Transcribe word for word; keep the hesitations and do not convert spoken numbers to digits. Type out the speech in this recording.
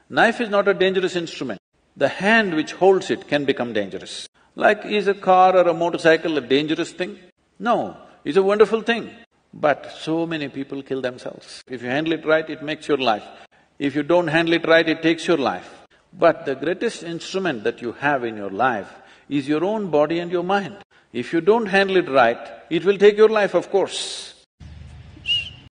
Knife is not a dangerous instrument. The hand which holds it can become dangerous. Like, is a car or a motorcycle a dangerous thing? No, it's a wonderful thing. But so many people kill themselves. If you handle it right, it makes your life. If you don't handle it right, it takes your life. But the greatest instrument that you have in your life is your own body and your mind. If you don't handle it right, it will take your life, of course.